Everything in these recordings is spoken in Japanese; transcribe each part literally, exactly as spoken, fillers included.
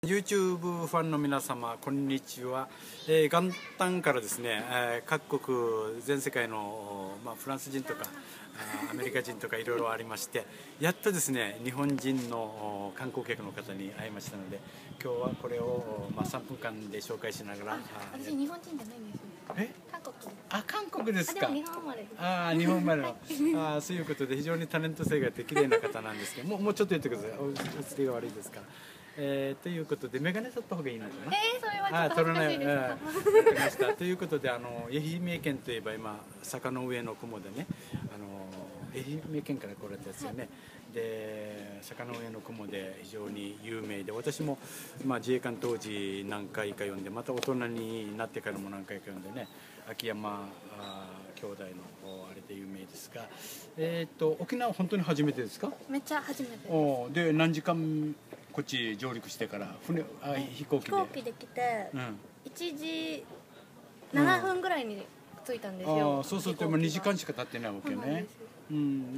YouTube ファンの皆様こんにちは、えー、元旦からですね、えー、各国全世界の、まあ、フランス人とかアメリカ人とかいろいろありまして、やっとですね日本人の観光客の方に会いましたので、今日はこれを、まあ、さんぷんかんで紹介しながら。 あ、私日本人じゃないんですよ。 え韓国。 あ、韓国ですか。 あ、でも日本生まれです。 あ、日本生まれのあ、そういうことで非常にタレント性があって綺麗な方なんですけど、もうもうちょっと言ってください。お映りが悪いですから。えー、ということで眼鏡取った方がいいのかな。 えー、それはちょっと恥ずかしいです。 あ、取らない。わかりました。ということで、あの愛媛県といえば今坂の上の雲でね、あの愛媛県から来られたですよね。はい、で坂の上の雲で非常に有名で、私も、まあ、自衛官当時何回か読んで、また大人になってからも何回か読んでね、秋山兄弟のあれで有名ですが、えー、と沖縄本当に初めてですか？ めっちゃ初めてです。 おで何時間こっち上陸してから船あ飛行機で飛行機で来て、うん、いちじななふんぐらいに着いたんですよ。 あ、そうするとにじかんしか経ってないわけね。うん、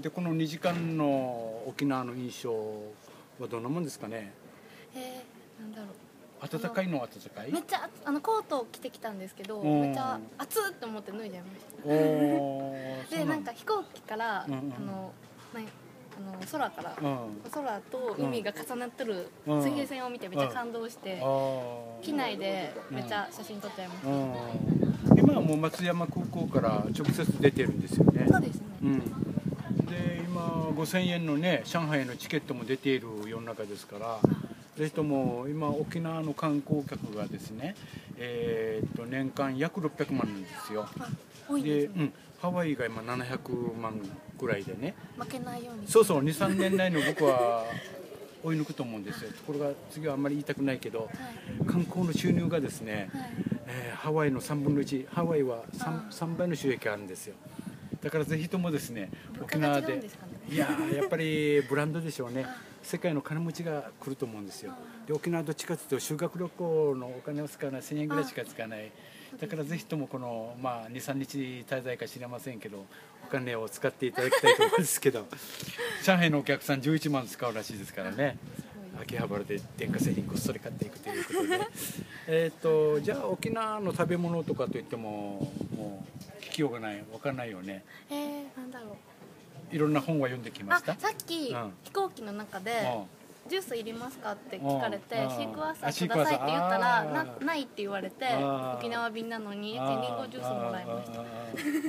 でこのにじかんの沖縄の印象はどんなもんですかね？ えー、なんだろう。 暖かいのは暖かい？ めっちゃあのコートを着てきたんですけど、めっちゃ暑っと思って脱いじゃいました。 おでなんか飛行機から、うんうん、あのなあの空から、うん、空と海が重なってる水平線を見てめっちゃ感動して、うん、機内でめっちゃ写真撮っちゃいました。 うん、今はもう松山空港から直接出てるんですよね。 そうですね。うん、 で今ごせんえんのね上海のチケットも出ている世の中ですから。ぜひとも今沖縄の観光客がですね、えー、と年間約ろっぴゃくまんなんですよ。 多いですね。 で、うん、ハワイが今ななひゃくまんぐらいでね、 負けないように。 そうそう、にさんねん内の僕は追い抜くと思うんですよ。ところが次はあんまり言いたくないけど、はい、観光の収入がですね、はい、えー、ハワイのさんぶんのいち、ハワイは 3, さんばいの収益があるんですよ。だからぜひともですね、沖縄で、いややっぱりブランドでしょうね。世界の金持ちが来ると思うんですよ。で沖縄どっちかというと修学旅行のお金を使わない、せんえんぐらいしか使わない。だからぜひともこの、まあ、にさんにち滞在か知れませんけどお金を使っていただきたいと思うんですけど上海のお客さんじゅういちまん使うらしいですからね。秋葉原で電化製品こっそり買っていくということでえっとじゃあ沖縄の食べ物とかといってももう聞きようがない、分かんないよね。 えー、なんだろう。 いろんな本は読んできました。 あ、さっき、うん、飛行機の中で、うん、ジュースいりますかって聞かれて、シークワーサーくださいって言ったら な, ないって言われて、沖縄便なのにリンゴジュースもらいました。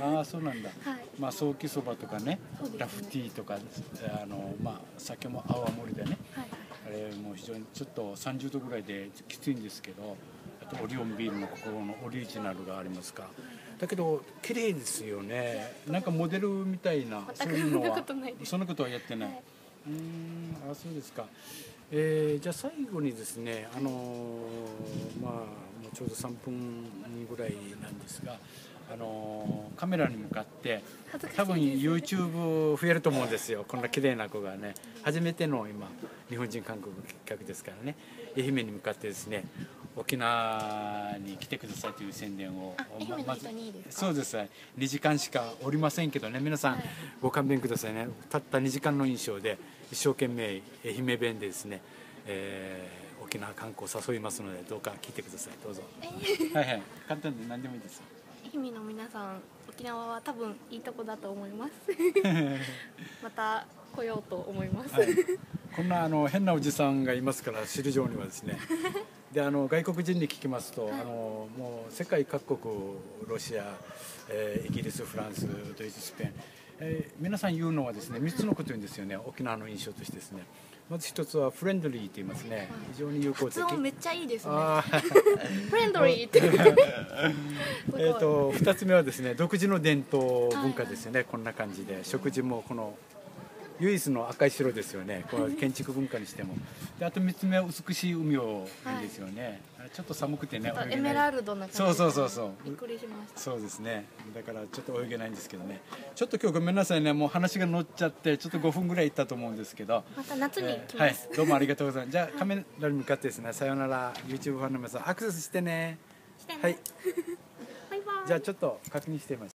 ああ、そうなんだ。はい、まあソーキそばとかね、ねラフティーとかあの、まあ、酒も泡盛でね、はい、あれも非常にちょっとさんじゅうどぐらいできついんですけど、あとオリオンビールの心のオリジナルがありますか。だけど綺麗ですよね。なんかモデルみたいな、そういうのはそんなことはやってない。はい、うーん、あ、そうですか。えー、じゃあ最後にですね、あのー、まあもうちょうどさんぷんぐらいなんですが、あのー、カメラに向かって多分 YouTube 増えると思うんですよ。こんな綺麗な子がね、初めての今日本人観光客ですからね、愛媛に向かってですね、沖縄に来てくださいという宣伝を。 まずそうです。にじかんしかおりませんけどね、皆さんご勘弁くださいね。たったにじかんの印象で一生懸命愛媛弁でですね、えー、沖縄観光を誘いますので、どうか聞いてください。どうぞ。はいはい、簡単で何でもいいです。 愛媛の皆さん、沖縄は多分いいとこだと思いますまた来ようと思います、はい、 こんなあの変なおじさんがいますから、首里城にはですねであの外国人に聞きますと、はい、あのもう世界各国、ロシア、えー、イギリス、フランス、ドイツ、スペイン、えー、皆さん言うのはですねみっつのこと言うんですよね、沖縄の印象としてですね。まず一つはフレンドリーと言いますね。非常に有効的。 発音めっちゃいいですね。フレンドリーってえっと二つ目はですね、独自の伝統文化ですよね。はいはい、こんな感じで食事もこの唯一の赤い白ですよね。この建築文化にしても。であとみっつ目は美しい海をいいですよね。はい、ちょっと寒くてね。 エメラルドな感じ。 そうそうそうそう。 びっくりしました。 そうですね。だからちょっと泳げないんですけどね。ちょっと今日ごめんなさいね。もう話が乗っちゃってちょっとごふんぐらいいったと思うんですけど。 また夏に来ます。 えー、はい。どうもありがとうございます。じゃあカメラに向かってですね。さようなら。YouTube ファンの皆さんアクセスしてね。 してね。 はい。 バイバイ。 じゃあちょっと確認してみます。